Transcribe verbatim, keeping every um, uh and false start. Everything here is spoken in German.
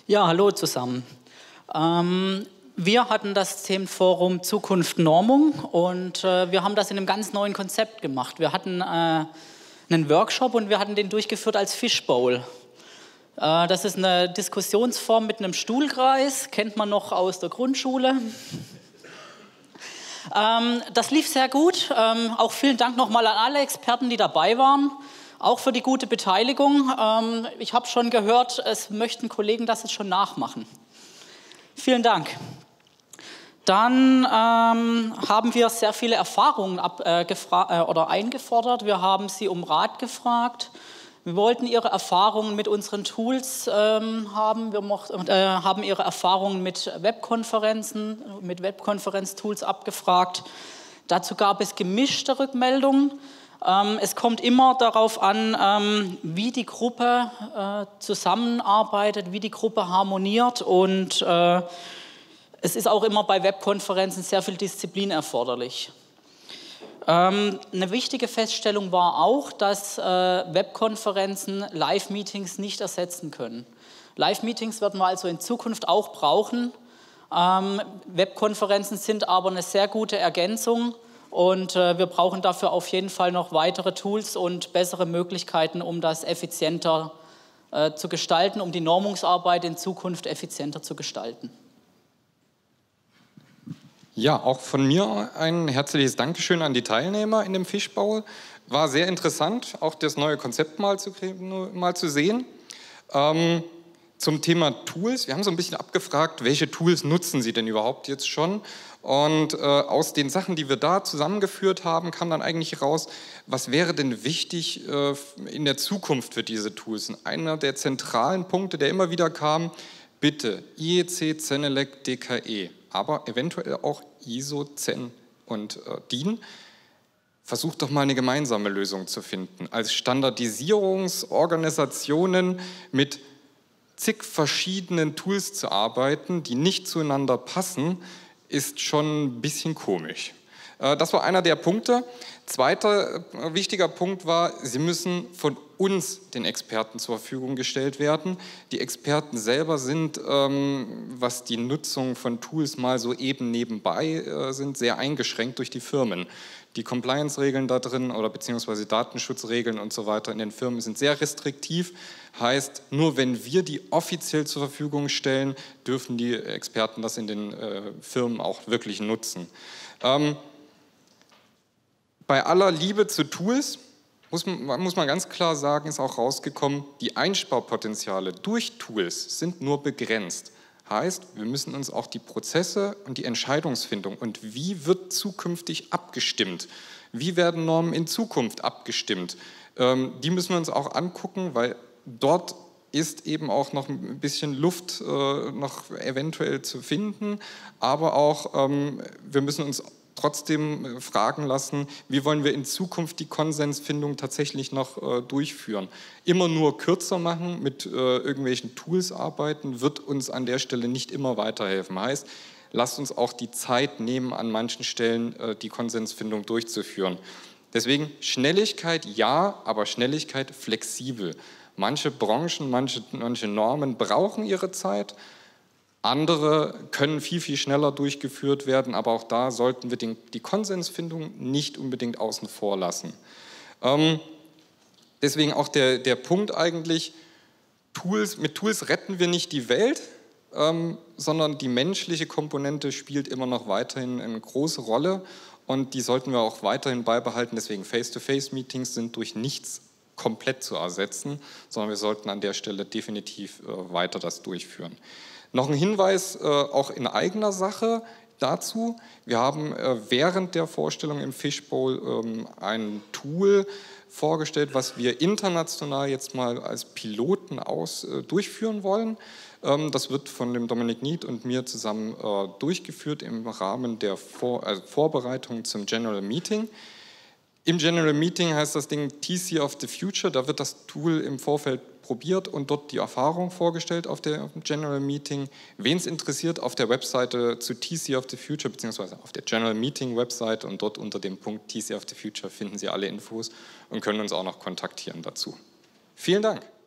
Ja, hallo zusammen. Ähm, wir hatten das Themenforum Zukunft Normung und äh, wir haben das in einem ganz neuen Konzept gemacht. Wir hatten äh, einen Workshop und wir hatten den durchgeführt als Fishbowl. Äh, das ist eine Diskussionsform mit einem Stuhlkreis, kennt man noch aus der Grundschule. Ähm, das lief sehr gut. Ähm, auch vielen Dank nochmal an alle Experten, die dabei waren. Auch für die gute Beteiligung. Ähm, ich habe schon gehört, es möchten Kollegen das jetzt schon nachmachen. Vielen Dank. Dann ähm, haben wir sehr viele Erfahrungen ab, äh, äh, oder eingefordert. Wir haben Sie um Rat gefragt. Wir wollten Ihre Erfahrungen mit unseren Tools ähm, haben. Wir mocht, äh, haben Ihre Erfahrungen mit Webkonferenzen, mit Webkonferenztools abgefragt. Dazu gab es gemischte Rückmeldungen. Es kommt immer darauf an, wie die Gruppe zusammenarbeitet, wie die Gruppe harmoniert, und es ist auch immer bei Webkonferenzen sehr viel Disziplin erforderlich. Eine wichtige Feststellung war auch, dass Webkonferenzen Live-Meetings nicht ersetzen können. Live-Meetings werden wir also in Zukunft auch brauchen. Webkonferenzen sind aber eine sehr gute Ergänzung. Und äh, wir brauchen dafür auf jeden Fall noch weitere Tools und bessere Möglichkeiten, um das effizienter äh, zu gestalten, um die Normungsarbeit in Zukunft effizienter zu gestalten. Ja, auch von mir ein herzliches Dankeschön an die Teilnehmer in dem Fishbowl. War sehr interessant, auch das neue Konzept mal zu, mal zu sehen. Ähm, zum Thema Tools, wir haben so ein bisschen abgefragt, welche Tools nutzen Sie denn überhaupt jetzt schon? Und äh, aus den Sachen, die wir da zusammengeführt haben, kam dann eigentlich raus, was wäre denn wichtig äh, in der Zukunft für diese Tools? Und einer der zentralen Punkte, der immer wieder kam, bitte I E C, Zenelec, D K E, aber eventuell auch I S O, Zen und äh, D I N. Versucht doch mal eine gemeinsame Lösung zu finden. Als Standardisierungsorganisationen mit zig verschiedenen Tools zu arbeiten, die nicht zueinander passen, ist schon ein bisschen komisch. Das war einer der Punkte. Zweiter wichtiger Punkt war, sie müssen von uns, den Experten, zur Verfügung gestellt werden. Die Experten selber sind, was die Nutzung von Tools mal so eben nebenbei sind, sehr eingeschränkt durch die Firmen. Die Compliance-Regeln da drin oder beziehungsweise Datenschutzregeln und so weiter in den Firmen sind sehr restriktiv. Heißt, nur wenn wir die offiziell zur Verfügung stellen, dürfen die Experten das in den äh, Firmen auch wirklich nutzen. Ähm, bei aller Liebe zu Tools muss man, muss man ganz klar sagen, ist auch rausgekommen, die Einsparpotenziale durch Tools sind nur begrenzt. Heißt, wir müssen uns auch die Prozesse und die Entscheidungsfindung und wie wird zukünftig abgestimmt, wie werden Normen in Zukunft abgestimmt, ähm, die müssen wir uns auch angucken, weil dort ist eben auch noch ein bisschen Luft äh, noch eventuell zu finden, aber auch ähm, wir müssen uns trotzdem fragen lassen, wie wollen wir in Zukunft die Konsensfindung tatsächlich noch äh, durchführen. Immer nur kürzer machen, mit äh, irgendwelchen Tools arbeiten, wird uns an der Stelle nicht immer weiterhelfen. Heißt, lasst uns auch die Zeit nehmen, an manchen Stellen äh, die Konsensfindung durchzuführen. Deswegen Schnelligkeit ja, aber Schnelligkeit flexibel. Manche Branchen, manche, manche Normen brauchen ihre Zeit, andere können viel, viel schneller durchgeführt werden, aber auch da sollten wir den, die Konsensfindung nicht unbedingt außen vor lassen. Ähm, deswegen auch der, der Punkt eigentlich, Tools, mit Tools retten wir nicht die Welt, ähm, sondern die menschliche Komponente spielt immer noch weiterhin eine große Rolle und die sollten wir auch weiterhin beibehalten. Deswegen Face-to-Face-Meetings sind durch nichts komplett zu ersetzen, sondern wir sollten an der Stelle definitiv äh, weiter das durchführen. Noch ein Hinweis äh, auch in eigener Sache dazu. Wir haben äh, während der Vorstellung im Fishbowl ähm, ein Tool vorgestellt, was wir international jetzt mal als Piloten aus, äh, durchführen wollen. Ähm, das wird von dem Dominik Nied und mir zusammen äh, durchgeführt im Rahmen der Vor äh, Vorbereitung zum General Meeting. Im General Meeting heißt das Ding T C of the Future, da wird das Tool im Vorfeld probiert und dort die Erfahrung vorgestellt auf dem General Meeting. Wen es interessiert, auf der Webseite zu T C of the Future, beziehungsweise auf der General Meeting Webseite und dort unter dem Punkt T C of the Future finden Sie alle Infos und können uns auch noch kontaktieren dazu. Vielen Dank.